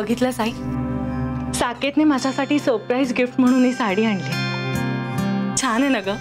बघितलं साई, साकेतने माझ्यासाठी surprise gift म्हणून ही साडी आणली. छान आहे ना ग?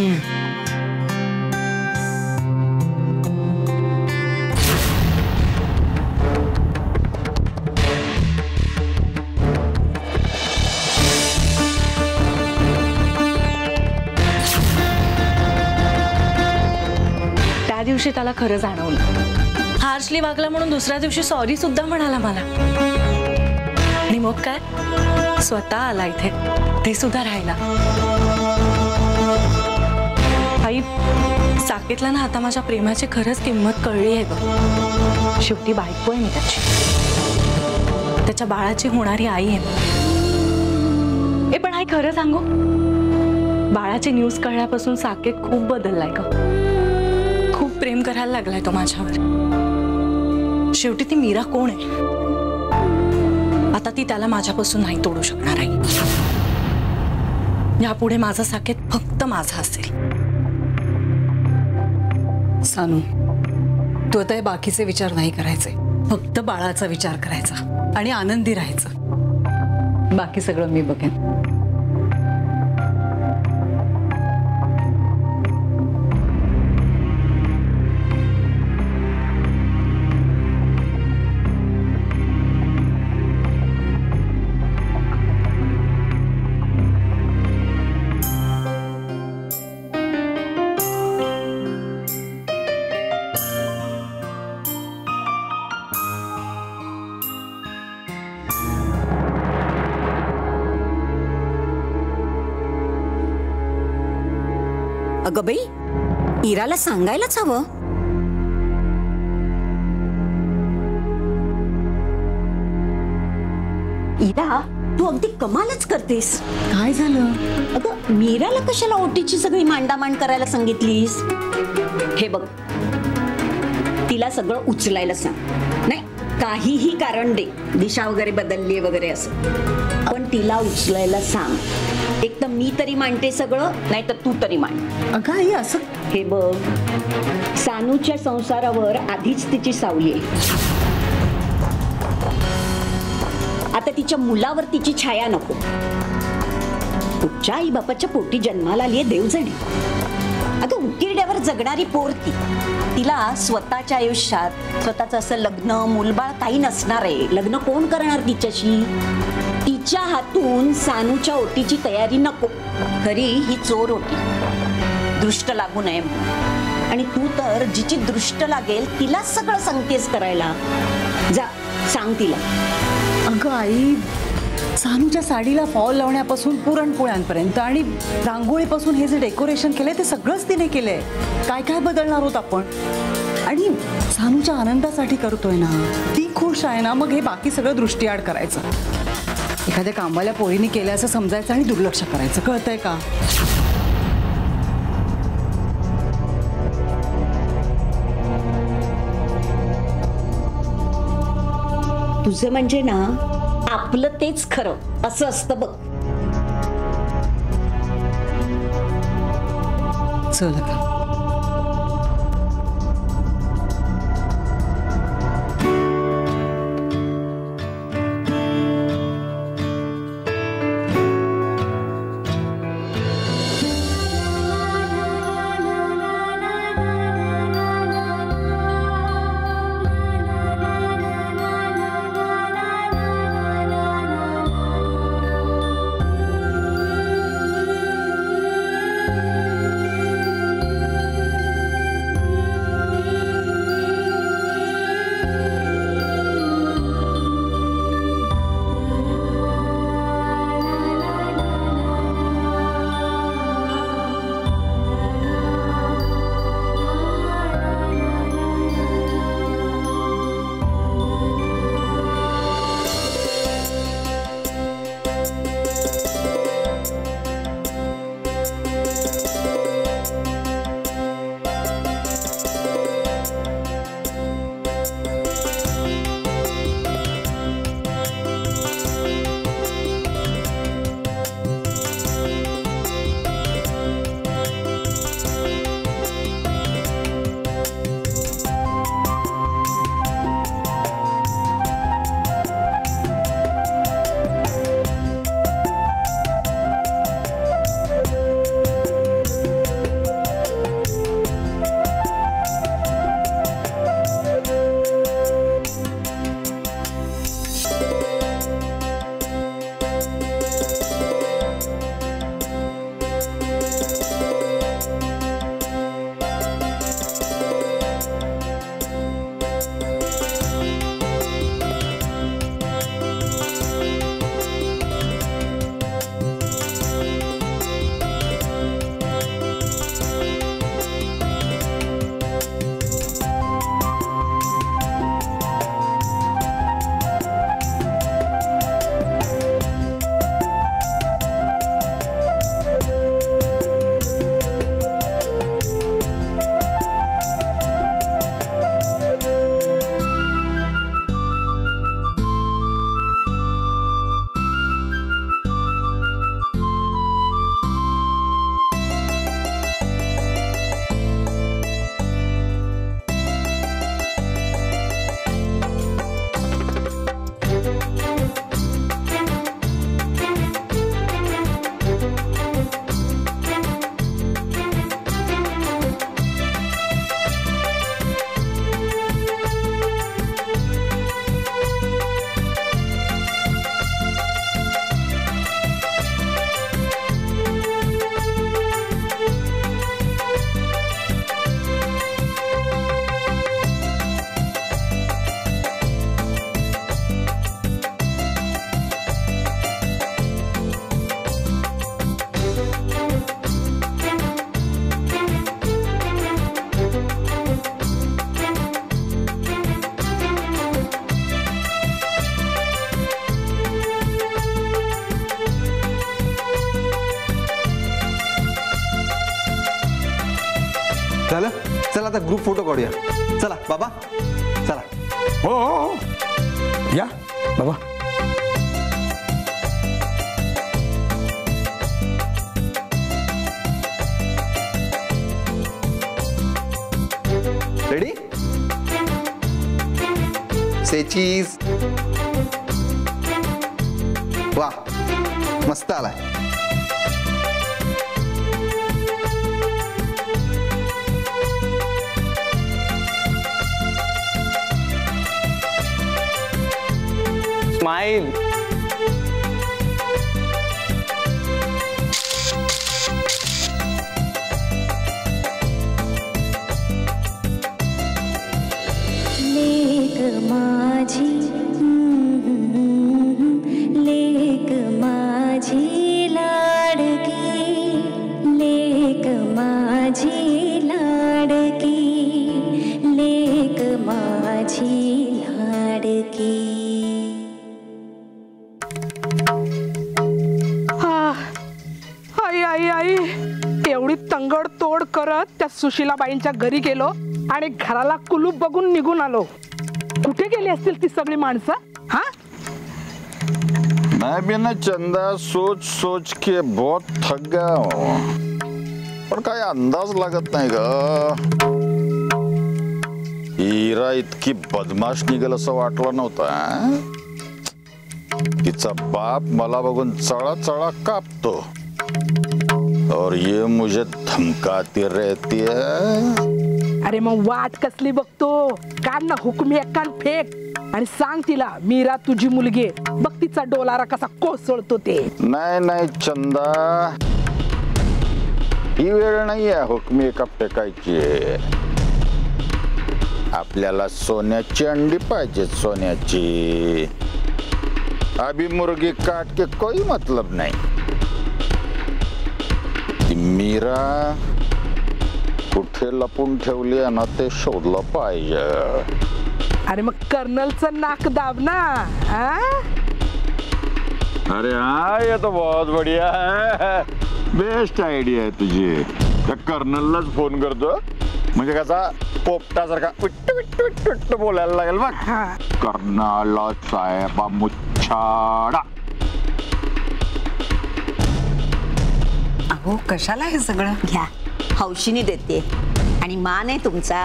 त्या दिवशी त्याला खरं जाणवलं. हार्शली वागला म्हणून दुसऱ्या दिवशी सॉरी सुद्धा म्हणाला मला. आणि मग काय, स्वतः आला इथे, ते सुद्धा राहिला. आई, साकेतला ना आता माझ्या प्रेमाची खरंच किंमत कळली आहे बघ. शेवटी बायको आहे मी त्याची, त्याच्या बाळाची होणारी आई आहे. ए पण आई खरं सांगू, बाळाची न्यूज कळल्यापासून साकेत खूप बदललाय ग. खूप प्रेम करायला लागलाय तो माझ्यावर. शेवटी ती मीरा कोण आहे? आता ती त्याला माझ्यापासून नाही तोडू शकणार आहे. यापुढे माझा साकेत फक्त माझा असेल. सानू, तू आता बाकीचे विचार नाही करायचे, फक्त बाळाचा विचार करायचा आणि आनंदी राहायचं. बाकी सगळं मी बघेन. अगं बाई, इराला सांगायलाच हवं. इरा, तू अगदी कमालच करतेस. काय झालं? अगं मीराला कशाला ओटीची सगळी मांडामांड करायला सांगितलीस? हे बघ, तिला सगळं उचलायला सांग. नाही, काहीही कारण दे, दिशा वगैरे बदलली वगैरे असं, पण तिला उचलायला सांग. एक तर मी तरी मांडते सगळं, नाही तर तू तरी मांड. अगं आई असं. हे बघ, सानूच्या संसारावर आधीच तिची सावली आहे. आता तिच्या मुलावर तिची छाया नको. कुठच्या आई बापाच्या पोटी जन्माला आलीये देवजणी. अगं उकिरड्यावर जगणारी पोर ती. तिला स्वतःच्या आयुष्यात स्वतःचं असं लग्न मुलबाळ काही नसणार आहे. लग्न कोण करणार तिच्याशी? तिच्या हातून सानूच्या ओटीची तयारी नको. खरी ही चोर ओटी, दृष्ट लागू नये म्हणून. आणि तू तर जिची दृष्ट लागेल तिला सगळं सांगतेस करायला. जा सांग तिला. अगं आई, सानूच्या साडीला फॉल लावण्यापासून पुरणपोळ्यांपर्यंत आणि रांगोळीपासून हे जे डेकोरेशन केलंय ते सगळंच तिने केलंय. काय काय बदलणार आहोत आपण? आणि सानूच्या आनंदासाठी करतोय ना, ती खुश आहे ना, मग हे बाकी सगळं दृष्टीआड करायचं. एखाद्या कामवाल्या पोरीने केलं असं समजायचं आणि दुर्लक्ष करायचं. कळतंय का? तुझं म्हणजे ना आपलं तेच खरं असं असतं बघ. चल का. झालं, चला आता ग्रुप फोटो काढूया. चला बाबा, चला. हो हो, या बाबा. रेडी. Say cheese. वा, मस्त आलाय. स्माइल. लेक माझी लेक माझी लाडकी लेक माझी लाडकी लेक माझी लाडकी. आई आई आई, एवढी तंगड तोड करत त्या सुशीलाबाईंच्या घरी गेलो आणि घराला कुलूप बघून निघून आलो. कुठे गेली असतील ती सगळी माणसं? हा, मैं भी ना चंदा सोच सोच के बहुत थक गया हूँ, पण काय अंदाज लागत नाही ग. हिरा इतकी बदमाश निघेल असं वाटलं नव्हतं. तिचा बाप मला बघून चळा चळा कापतो और ये मुझे धमकाती रहती है. अरे मग वाट कसली बघतो? काढ ना हुकमी एकान फेक आणि सांग तिला मीरा तुझी मुलगी आहे. बघ तिचा डोलारा कसा कोसळतो ते. नाही नाही चंदा, ही वेळ नाही आहे हुकमी एका फेकायची. आपल्याला सोन्याची अंडी पाहिजे, सोन्याची. अभी मुर्गी काट के कोई मतलब नहीं. ती मीरा कुठे लपून ठेवली आहे ना ते शोधलं पाहिजे. अरे मग कर्नलचं नाक दाब ना. अरे हाँ, ये तो बहुत बढ़िया है. बेस्ट आयडिया आहे तुझी. त्या कर्नललाच फोन करतो, म्हणजे कसा पोपटासारखा विट्ट विट्ट विट्ट विट्ट बोलायला लागेल बघ. कर्नल साहेबा मुच्छाडा. अहो कशाला हे सगळं? घ्या, हौशीने देते आणि मान आहे तुमचा.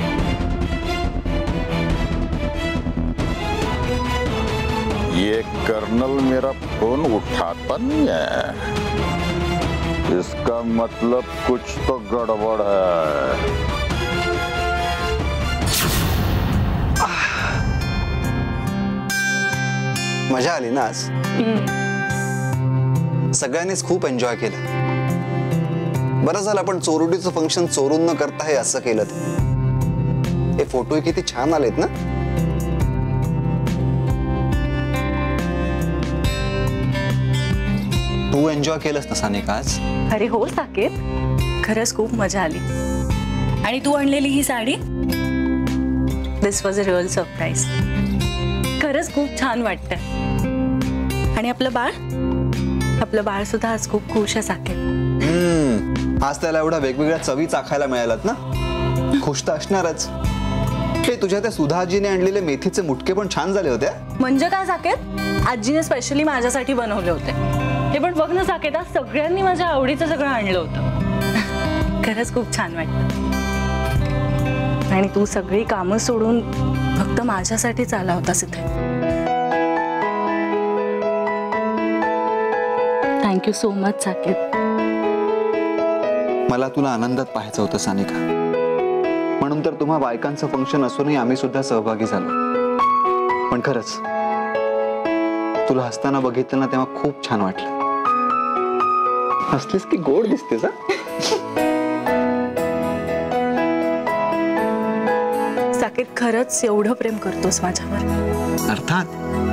ये कर्नल मेरा फोन उठाता नहीं है, इसका मतलब कुछ तो गड़बड़ है। मजा आली ना आज? सगळ्यांनीच खूप एन्जॉय केलं. बरं झालं आपण चोरुटीचं फंक्शन चोरून न करता हे असं केलं ते. हे फोटो किती छान आलेत ना. तू एन्जॉय केलंस ना सानिका आज? अरे हो साकेत, खरंच खूप मजा आली. आणि तू आणलेली ही sari, this was a real surprise. खरंच खूप छान वाटतंय. आणि आपलं बाळ सुद्धा आज खूप खुश आहे साकेत. आज त्याला एवढ्या वेगवेगळ्या चवी चाखायला मिळाल्यात ना, खुश तर असणारच. हे तुझ्या त्या सुधा आजीने आणलेले मेथीचे मुटके पण छान झाले होते. म्हणजे काय साकेत, आजीने स्पेशली माझ्यासाठी बनवले होते. हे पण बघ ना साकेत, आज सगळ्यांनी माझ्या आवडीचं सगळं आणलं होतं. खरंच खूप छान वाटतं. आणि तू सगळी कामं सोडून फक्त माझ्यासाठीच आला होतास इथे. Thank you so much Saket. मला तुला आनंदात पाहायचं होतं सानिका, म्हणून तर तुम्हा बायकांचं फंक्शन असूनही आम्ही सुद्धा सहभागी झालो. पण खरंच तुला हसताना बघितलं ना तेव्हा खूप छान वाटलं. हसलीस की गोड दिसतेस. साकेत, खरंच एवढं प्रेम करतोस माझ्यावर? अर्थात.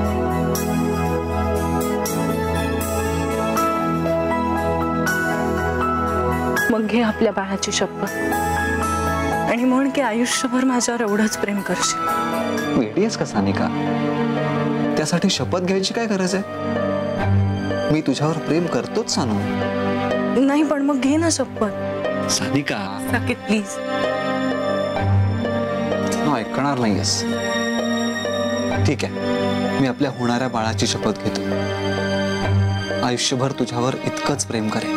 मग घे आपल्या बाळाची शपथ आणि म्हण की आयुष्यभर माझ्यावर एवढंच प्रेम करशील. वेडीस का सानिका? त्यासाठी शपथ घ्यायची काय गरज आहे? मी तुझ्यावर प्रेम करतोच सानू. नाही पण मग घे ना शपथ. सानिका. साकेत प्लीज. ऐकणार नाहीयेस. ठीक आहे, मी आपल्या होणाऱ्या बाळाची शपथ घेतो. आयुष्यभर तुझ्यावर इतकंच प्रेम करेन.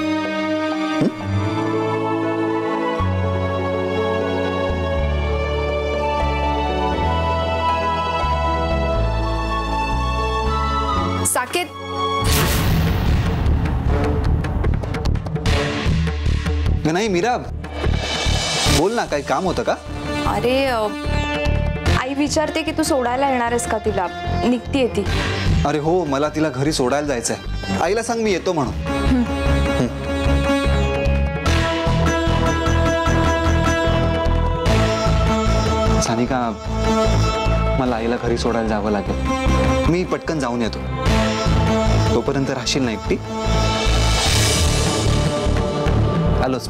साकेत, नाही मीरा, बोल ना, काही काम होतं का? अरे आई विचारते की तू सोडायला येणार आहेस का तिला, निघतीये ती. अरे हो, मला तिला घरी सोडायला जायचंय. आईला सांग मी येतो म्हणून. सानिका, मला आईला घरी सोडायला जावं लागेल. मी पटकन जाऊन येतो. तोपर्यंत राहशील ना एकटी? आलोच.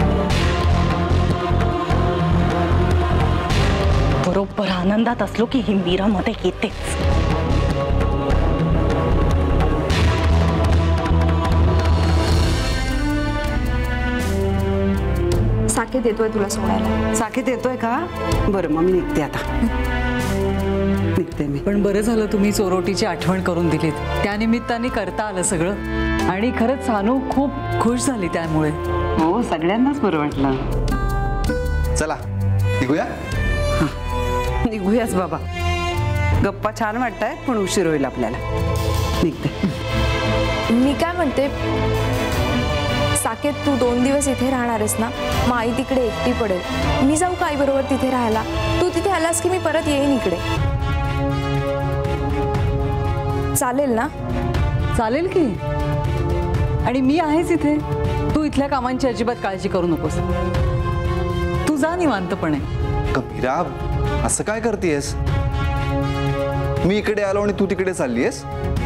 बरोबर आनंदात असलो की ही मीरा मध्ये येतेच. साकेत येतोय तुला सोडायला. साकेत येतोय का? बरं, मग मी निघते आता. निघते मी. पण बरं झालं तुम्ही चोरोटीची आठवण करून दिलीत. त्या निमित्ताने करता आलं सगळं. आणि खरंच सानू खूप खुश झाली त्यामुळे. हो, सगळ्यांनाच बरं वाटलं. चला निघूया. निघूयाच बाबा. गप्पा छान वाटतायत पण उशीर होईल आपल्याला. निघते. मी काय म्हणते साकेत, तू 2 दिवस इथे राहणार आहेस ना, मग आई तिकडे एकटी पडेल. मी जाऊ का आई बरोबर तिथे राहायला? तू तिथे आलास की मी परत येईन इकडे. चालेल ना? चालेल की. आणि मी आहेच इथे. तू इथल्या कामांची अजिबात काळजी करू नकोस. तू जा निवांतपणे. मीरा, असं काय करतेस? मी इकडे आलो आणि तू तिकडे चाललीयस.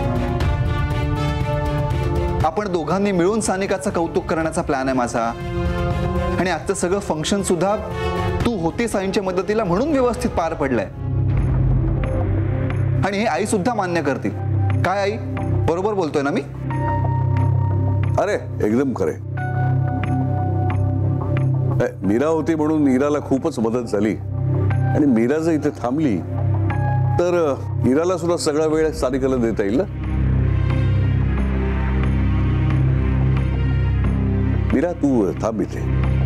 आपण दोघांनी मिळून सानिकाचं कौतुक करण्याचा प्लॅन आहे माझा. आणि आजचं सगळं फंक्शन सुद्धा तू होतीस आईंच्या मदतीला म्हणून व्यवस्थित पार पडलंय. आणि हे आई सुद्धा मान्य करतील. काय आई, बरोबर बोलतोय ना मी? अरे एकदम खरे. मीरा होती म्हणून मीराला खूपच मदत झाली. आणि मीरा जर इथे थांबली तर मीराला सुद्धा सगळा वेळ सानिकाला देता येईल ना. मीरा, तू थांब इथे.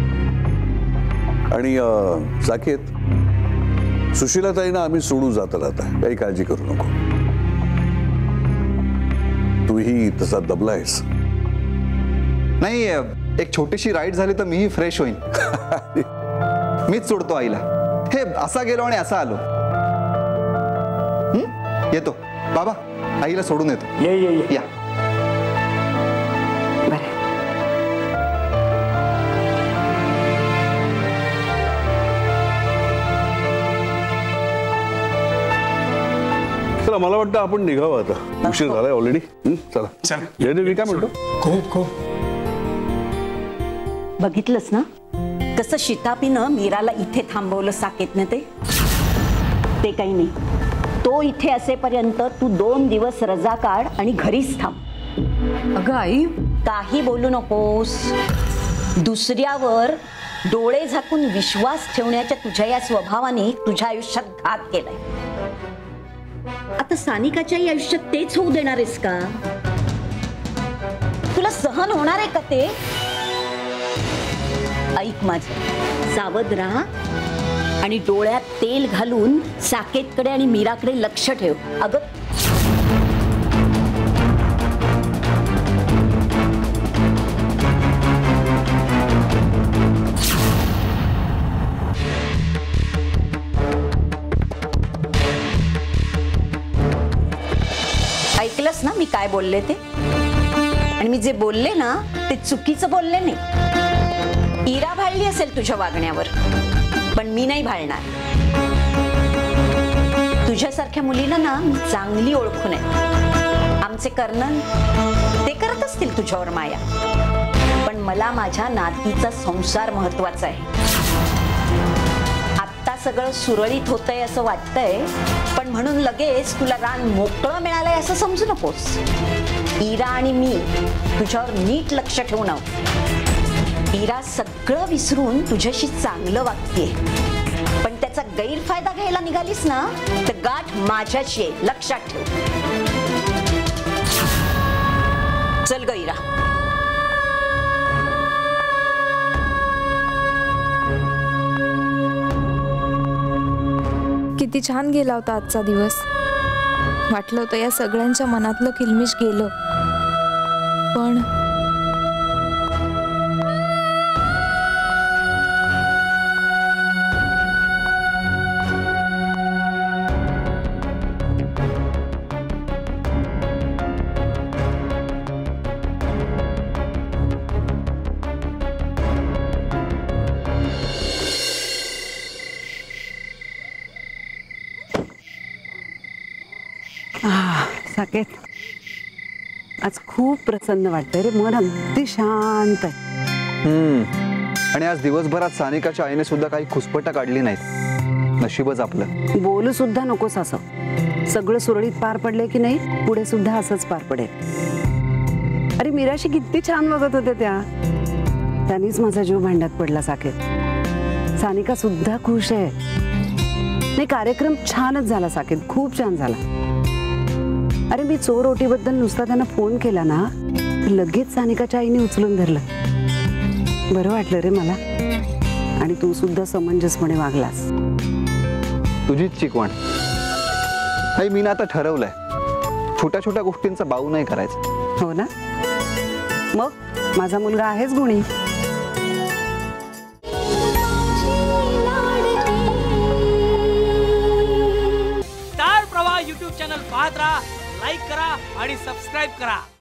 आणि साकेत, सुशीलाताईंना आम्ही सोडून जात राहता. काही काळजी करू नको. तूही तसा दबलायस. नाही, एक छोटीशी राईड झाली तर मीही फ्रेश होईन. मीच सोडतो आईला. हे असा गेलो आणि असा आलो. येतो बाबा, आईला सोडून येतो. ये या. चला, मला वाटतं आपण निघावं आता. उशीर झालाय ऑलरेडी. चला चल. जयदेव, मी काय म्हणतो, खूप खूप बघितलंस ना कसं शितापीनं मीराला इथे थांबवलं साकेतने. ते काही नाही. तो इथे असेपर्यंत तू 2 दिवस रजा काढ आणि घरीच थांब. अगं आई, काही बोलू नकोस. दुसऱ्यावर डोळे झाकून विश्वास ठेवण्याच्या तुझ्या या स्वभावाने तुझ्या आयुष्यात घात केलाय. आता सानिकाच्याही आयुष्यात तेच होऊ देणार आहेस का? तुला सहन होणार आहे का ते? ऐक माझं, सावध राहा आणि डोळ्यात तेल घालून साकेतकडे आणि मीराकडे लक्ष ठेव. अगं, ऐकलंस ना मी काय बोलले ते? आणि मी जे बोलले ना ते चुकीचं बोलले नाही. इरा भाळली असेल तुझ्या वागण्यावर, पण मी नाही भाळणार. तुझ्यासारख्या मुलीला ना मी चांगली ओळखून आहे. आमचे कर्णन ते करत असतील तुझ्यावर माया, पण मला माझ्या नातीचा संसार महत्वाचा आहे. आत्ता सगळं सुरळीत होतंय असं वाटतंय, पण म्हणून लगेच तुला रान मोकळं मिळालंय असं समजू नकोस. इरा आणि मी तुझ्यावर नीट लक्ष ठेवून आहोत. इरा सगळं विसरून तुझ्याशी चांगलं वागतेय, पण त्याचा गैरफायदा घ्यायला निघालीस ना तर गाठ माझ्याशी आहे, लक्षात ठेव. चल ग इरा. किती छान गेला होता आजचा दिवस. वाटलं होतं या सगळ्यांच्या मनातलं किलमिश गेलं, पण साकेत, आज खूप प्रसन्न वाटतंय रे. मन अगदी शांत आहे. आणि आज दिवसभरात सानिकाच्या आईने सुद्धा काही खुसपटा काढली नाहीत. नशीबच आपलं. बोलू सुद्धा नकोस असं. सगळं सुरळीत पार पडलंय की नाही, पुढे सुद्धा असंच पार पडेल. अरे मीराशी किती छान वागत होत्या त्या. त्यांनीच माझा जीव भांड्यात पडला साकेत. सानिका सुद्धा खुश आहे. नाही, कार्यक्रम छानच झाला साकेत, खूप छान झाला. अरे मी चोर ओटीबद्दल नुसता त्यांना फोन केला ना, तर लगेच सानिकाच्या आईने उचलून धरलं. बरं वाटलं रे मला. आणि तू सुद्धा समंजसपणे वागलास. तुझीच शिकवण. आई, मी ना आता ठरवलंय, छोट्या छोट्या गोष्टींचा बाऊ नाही करायचा. हो ना? मग माझा मुलगा आहेच गुणी. स्टार प्रवाह YouTube चॅनल पाहत राहा, लाईक करा आणि सबस्क्राईब करा.